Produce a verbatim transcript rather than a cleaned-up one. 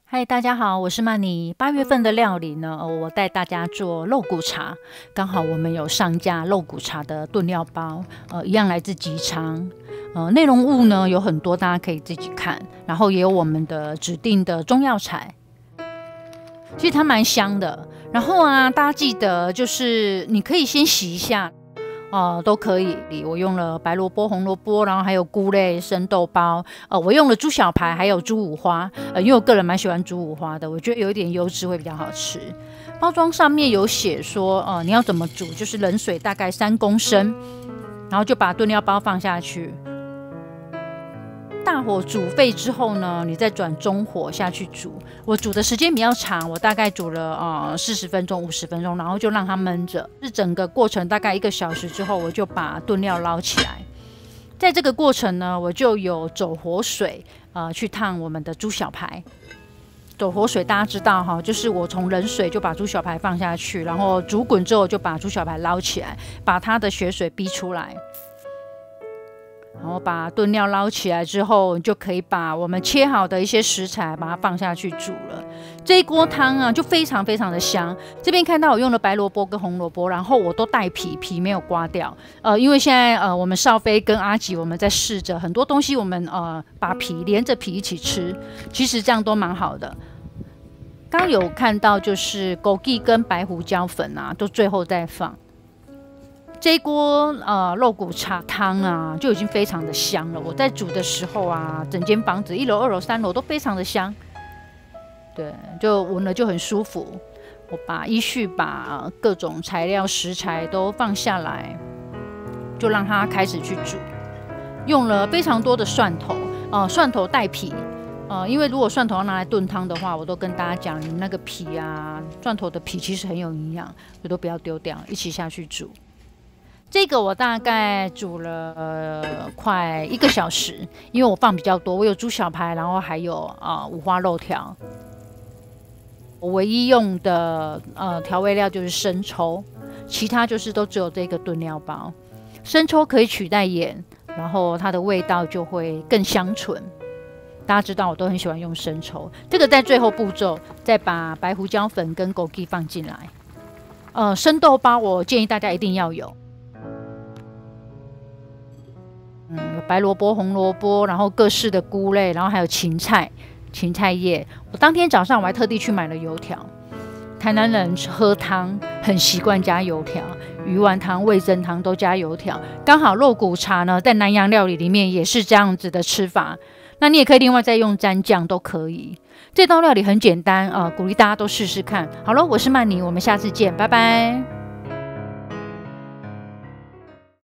嗨，大家好，我是曼妮。八月份的料理呢，我带大家做肉骨茶。刚好我们有上架肉骨茶的炖料包，呃，一样来自吉昌。呃，内容物呢有很多，大家可以自己看。然后也有我们的指定的中药材，其实它蛮香的。然后啊，大家记得就是你可以先洗一下。呃，都可以。我用了白萝卜、红萝卜，然后还有菇类、生豆包。呃，我用了猪小排，还有猪五花。呃，因为我个人蛮喜欢猪五花的，我觉得有一点油脂会比较好吃。包装上面有写说，呃，你要怎么煮，就是冷水大概三公升，然后就把炖料包放下去。大火煮沸之后呢，你再转中火下去煮。我煮的时间比较长，我大概煮了呃四十分钟、五十分钟，然后就让它焖着。是整个过程大概一个小时之后，我就把炖料捞起来。在这个过程呢，我就有走活水呃去烫我们的猪小排。走活水大家知道哈，就是我从冷水就把猪小排放下去，然后煮滚之后就把猪小排捞起来，把它的血水逼出来。然后把炖料捞起来之后，你就可以把我们切好的一些食材把它放下去煮了。这一锅汤啊，就非常非常的香。这边看到我用了白萝卜跟红萝卜，然后我都带皮，皮没有刮掉。呃，因为现在呃，我们少飞跟阿吉我们在试着很多东西，我们呃把皮连着皮一起吃，其实这样都蛮好的。刚刚有看到就是枸杞跟白胡椒粉啊，都最后再放。这一锅呃肉骨茶汤啊，就已经非常的香了。我在煮的时候啊，整间房子一楼、二楼、三楼都非常的香，对，就闻了就很舒服。我把依序把各种材料食材都放下来，就让它开始去煮。用了非常多的蒜头，呃，蒜头带皮，呃，因为如果蒜头要拿来炖汤的话，我都跟大家讲，你们那个皮啊，蒜头的皮其实很有营养，所以都不要丢掉，一起下去煮。这个我大概煮了、呃、快一个小时，因为我放比较多，我有猪小排，然后还有啊、呃、五花肉条。我唯一用的呃调味料就是生抽，其他就是都只有这个炖料包。生抽可以取代盐，然后它的味道就会更香醇。大家知道我都很喜欢用生抽。这个在最后步骤再把白胡椒粉跟枸杞放进来。呃，生豆包我建议大家一定要有。嗯，有白萝卜、红萝卜，然后各式的菇类，然后还有芹菜、芹菜叶。我当天早上我还特地去买了油条。台南人喝汤很习惯加油条，鱼丸汤、味噌汤都加油条。刚好肉骨茶呢，在南洋料理里面也是这样子的吃法。那你也可以另外再用蘸酱都可以。这道料理很简单啊、呃，鼓励大家都试试看。好了，我是曼妮，我们下次见，拜拜。